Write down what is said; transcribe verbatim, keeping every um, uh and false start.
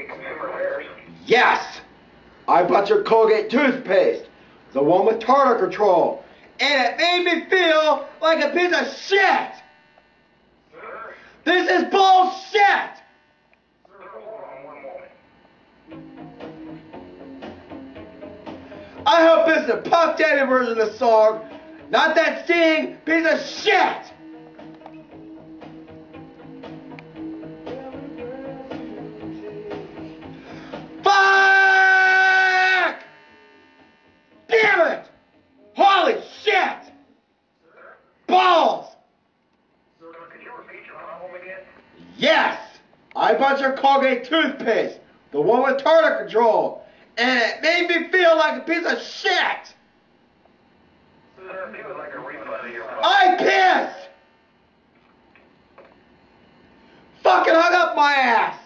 Yes! I bought your Colgate toothpaste, the one with tartar control, and it made me feel like a piece of shit! This is bullshit! I hope this is a Puff Daddy version of the song, not that singing piece of shit! Fuck! Damn it! Holy shit! Balls! Yes! I bought your Colgate toothpaste, the one with tartar control, and it made me feel like a piece of shit! I pissed! Fucking hung up my ass!